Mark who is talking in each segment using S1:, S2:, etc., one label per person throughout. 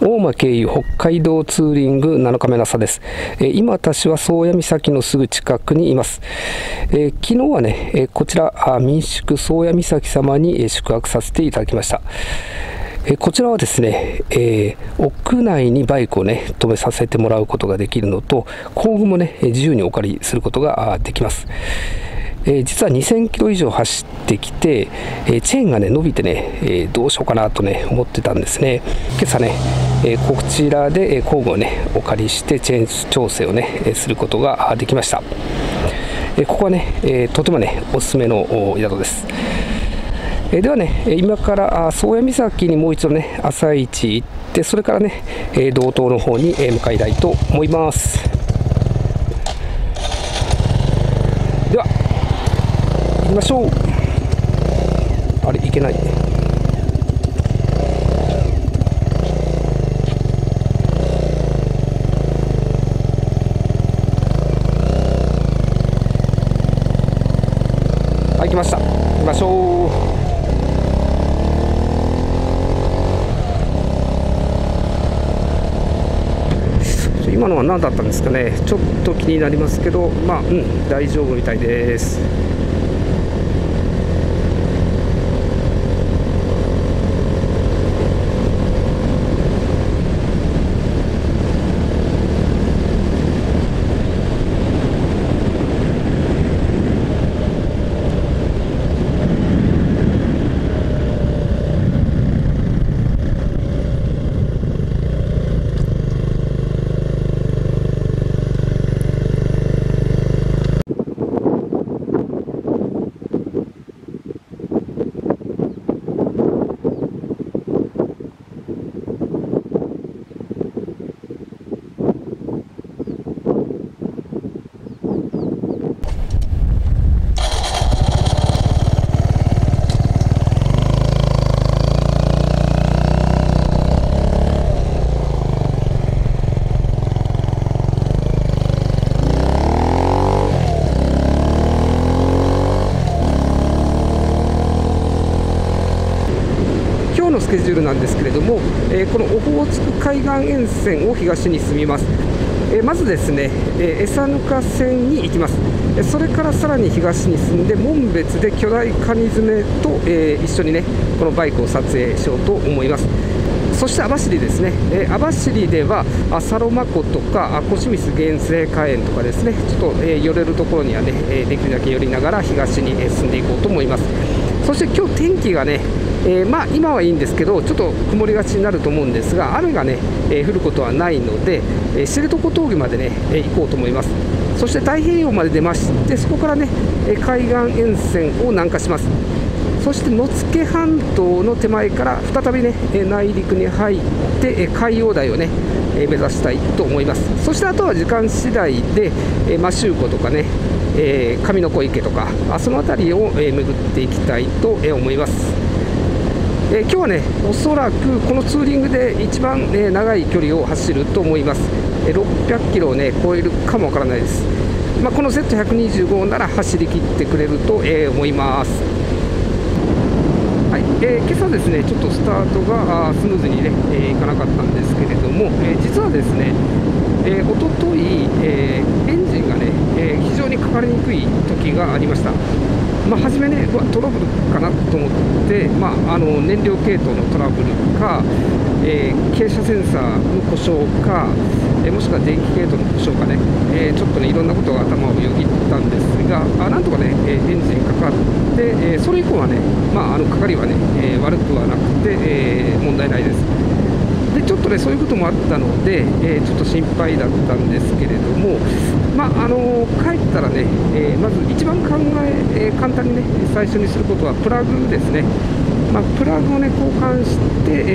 S1: 大間経由北海道ツーリング7日目の朝です。今私は宗谷岬のすぐ近くにいます。昨日はね、こちら民宿宗谷岬様に宿泊させていただきました。こちらはですね、屋内にバイクをね止めさせてもらうことができるのと、工具もね自由にお借りすることができます。実は2000キロ以上走ってきて、チェーンがね伸びてね、どうしようかなとね思ってたんですね。今朝ね、こちらで工具をねお借りしてチェーン調整をねすることができました。ここはね、とてもねおすすめの宿です。ではね、今から宗谷岬にもう一度ね朝一行って、それからね道東の方に向かいたいと思います。では行きましょう。あれ、行けないね。はい、来ました。行きましょう。今のは何だったんですかね。ちょっと気になりますけど、大丈夫みたいです。スケジュールなんですけれども、このオホーツク海岸沿線を東に進みます。まずですね、江佐ぬか線に行きます。それからさらに東に進んで紋別で巨大カニ爪と、一緒にねこのバイクを撮影しようと思います。そして網走ですね、網走ではサロマ湖とかコシミス原生花園とかですね、ちょっと、寄れるところにはねできるだけ寄りながら東に進んでいこうと思います。そして今日天気がね今はいいんですけど、ちょっと曇りがちになると思うんですが、雨がね、降ることはないので、知床峠までね、行こうと思います。そして太平洋まで出まして、そこからね、海岸沿線を南下します。そして野付半島の手前から再びね内陸に入って海洋台をね目指したいと思います。そしてあとは時間次第で摩周湖とかね上の子池とかその辺りを巡っていきたいと思います。今日はねおそらくこのツーリングで一番長い距離を走ると思います。600キロをね超えるかもわからないです。この Z125 なら走り切ってくれると思います。今朝ですねちょっとスタートがスムーズにねいかなかったんですけれども、実はですねおとといエンジンがね非常にかかりにくい時がありました。初めねトラブルかなと思って、燃料系統のトラブルか、傾斜センサーの故障か、もしくは電気系統の故障かね、ちょっとねいろんなことが頭をよぎったんですが、なんとかねエンジンかかって、それ以降はね、かかりはね、悪くはなくて、問題ないです。でちょっとねそういうこともあったので、ちょっと心配だったんですけれども、帰ったらね、まず一番簡単にね最初にすることはプラグですね。プラグをね交換して、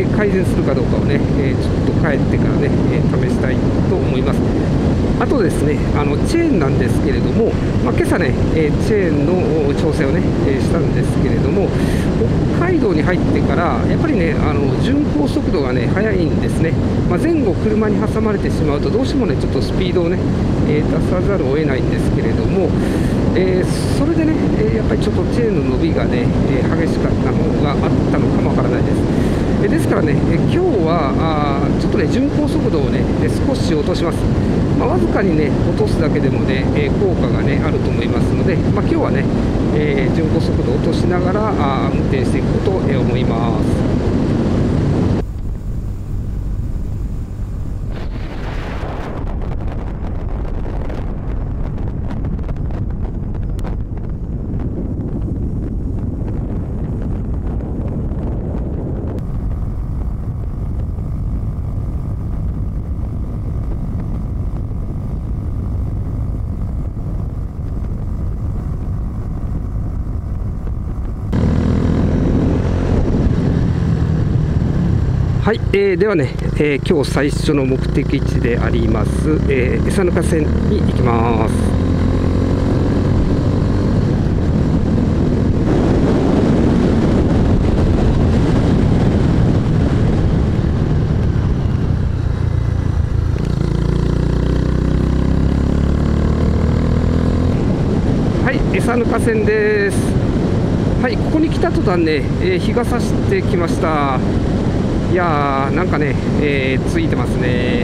S1: 改善するかどうかをね、ちょっと帰ってからね、試したいと思います。あとですねチェーンなんですけれども、今朝ね、チェーンの調整をね、したんですけれども、北海道に入ってからやっぱりね巡航速度がね速いんですね。前後車に挟まれてしまうとどうしてもねちょっとスピードをね、出さざるを得ないんですけれども、それでね、やっぱりちょっとチェーンの伸びがね、激しかったのがあったのかもわからないです。ですからね、今日はちょっとねね、巡航速度をね、少し落とします。わずかにね、落とすだけでもね、効果がね、あると思いますので、今日はね、巡航速度を落としながら運転していこうと思います。はい、ではね、今日最初の目的地であります、餌ぬか線に行きます。はい、餌ぬか線です。はい、ここに来た途端ね、日が差してきました。いやー、なんかね、ついてますね。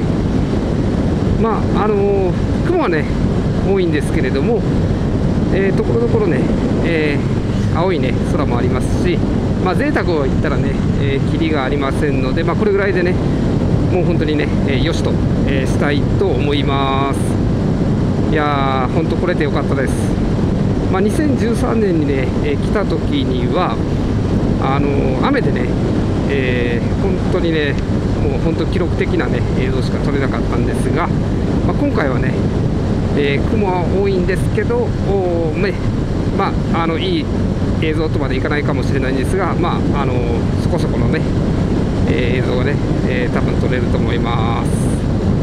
S1: 雲はね、多いんですけれども、ところどころね、青いね、空もありますし、贅沢を言ったらね、キリがありませんので、これぐらいでね、もう本当にね、よしと、したいと思います。いやー、本当来れてよかったです。2013年にね、来た時には、雨でね、本当にね、もう本当記録的なね、映像しか撮れなかったんですが、今回はね、雲は多いんですけど、いい映像とまでいかないかもしれないんですが、そこそこのね、映像がね、多分撮れると思います。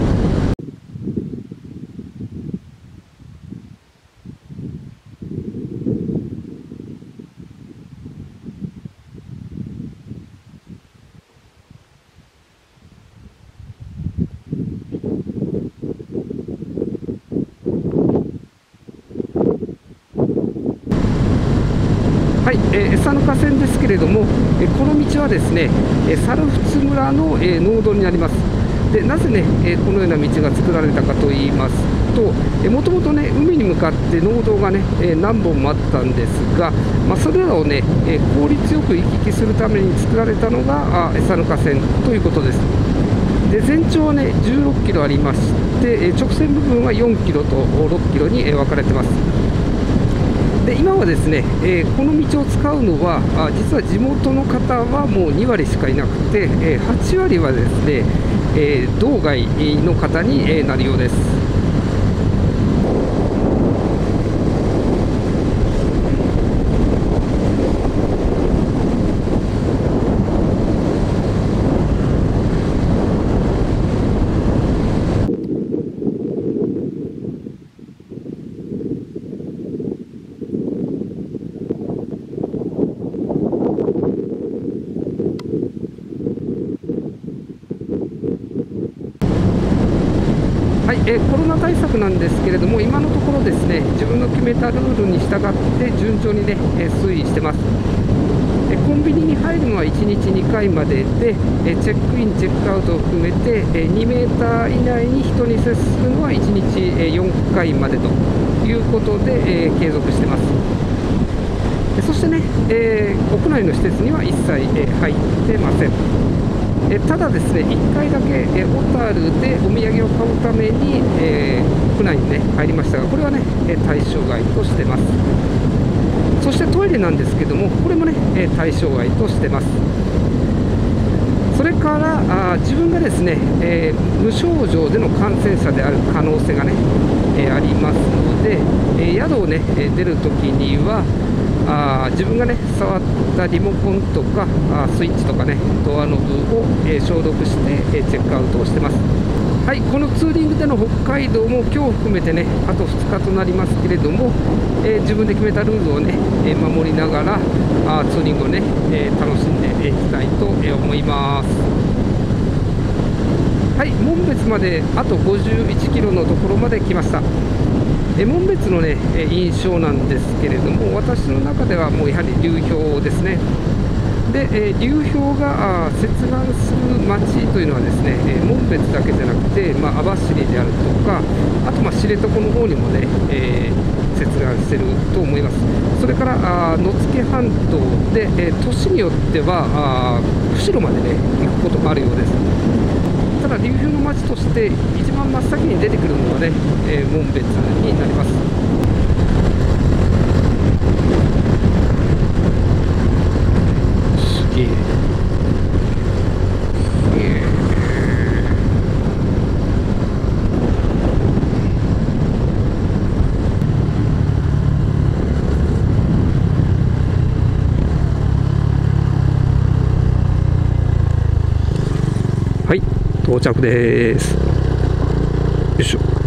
S1: はい、餌ぬか線ですけれども、この道はですね、猿払村の、農道になります。でなぜね、このような道が作られたかといいますと、もともとね、海に向かって農道がね、何本もあったんですが、それらをね、効率よく行き来するために作られたのが餌ぬか線ということです。で全長はね、16キロありまして、直線部分は4キロと6キロに分かれてます。で今はですね、この道を使うのは実は地元の方はもう2割しかいなくて、8割はですね、道外の方になるようです。コロナ対策なんですけれども、今のところですね、自分の決めたルールに従って順調にね、推移してます。コンビニに入るのは1日2回までで、チェックイン、チェックアウトを含めて2メーター以内に人に接するのは1日4回までということで継続してます。そしてね、屋内の施設には一切入ってません。ただですね、1回だけ小樽でお土産を買うために屋内にね入りましたが、これはね対象外としてます。そしてトイレなんですけども、これもね対象外としてます。それから自分がですね、無症状での感染者である可能性がね、ありますので、宿をね出るときには自分がね触ったリモコンとかスイッチとかねドアノブを消毒してチェックアウトをしてます。はい、このツーリングでの北海道も今日含めてねあと2日となりますけれども、自分で決めたルールをね守りながらツーリングをね楽しんでいきたいと思います。はい、紋別まであと51キロのところまで来ました。紋別のね印象なんですけれども、私の中ではもうやはり流氷ですね。 で、流氷が接岸する町というのはですね、紋別だけじゃなくて、網走であるとか、あと知床の方にもね、接岸していると思います。それから野付半島で、年によっては釧路までね行くこともあるようです。ただ流氷の町として一番真っ先に出てくるのはね、紋別になります。すげえ。はい、到着です。よいしょ。